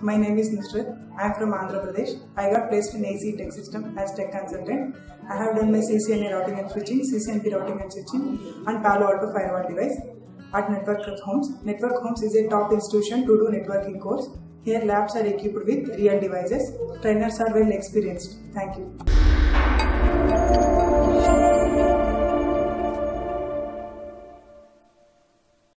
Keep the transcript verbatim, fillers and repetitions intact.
My name is Nusrat. I am from Andhra Pradesh. I got placed in A C Tech System as Tech Consultant. I have done my C C N A routing and switching, C C N P routing and switching, and Palo Alto firewall device at Network Homes. Network Homes is a top institution to do networking course. Here labs are equipped with real devices. Trainers are well experienced. Thank you.